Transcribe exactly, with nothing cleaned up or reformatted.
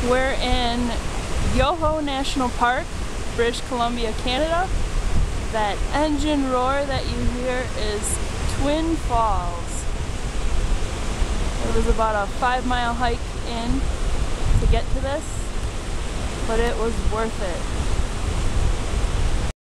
We're in Yoho National Park, British Columbia, Canada. That engine roar that you hear is Twin Falls. It was about a five mile hike in to get to this, but it was worth it.